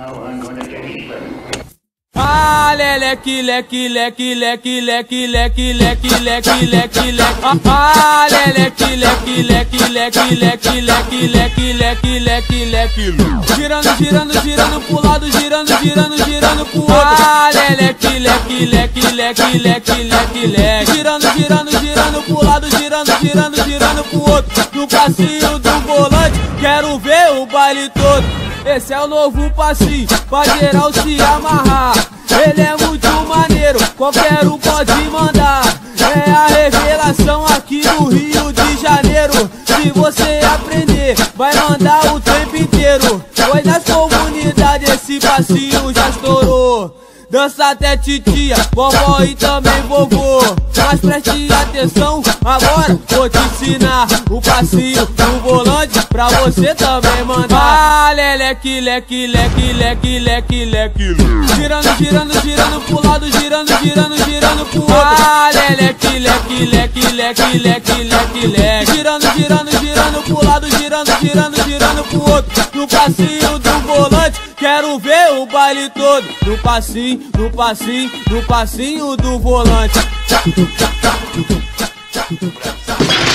Now I'm gonna get even. Ah, leque, leque, leque, leque, leque, leque, leque, leque, leque, leque. Ah, leque, leque, leque, leque, leque, leque, leque, leque, leque, leque. Girando, girando, girando pro lado, girando, girando, girando pro outro. Ah, leque, leque, leque, leque, leque, leque, leque. Girando, girando, girando pro lado, girando, girando, girando pro outro. No passinho do volante, quero ver o baile todo. Esse é o novo passinho, pra geral se amarrar. Ele é muito maneiro, qualquer um pode mandar. É a revelação aqui do Rio de Janeiro. Se você aprender, vai mandar o tempo inteiro. Pois nas comunidades esse passinho já estourou. Dança até titia, vovó e também vovô. Mas preste atenção, agora vou te ensinar o passinho do volante pra você também mandar. Ah, leque, leque, leque, leque, leque, leque. Girando, girando, girando pro lado, girando, girando, girando pro outro. Ah, leque, leque, leque, leque, leque, leque, leque. Girando, girando, girando pro lado, girando, girando, girando pro outro. No passinho do volante, quero ver o baile todo. No passinho, no passinho, no passinho do volante.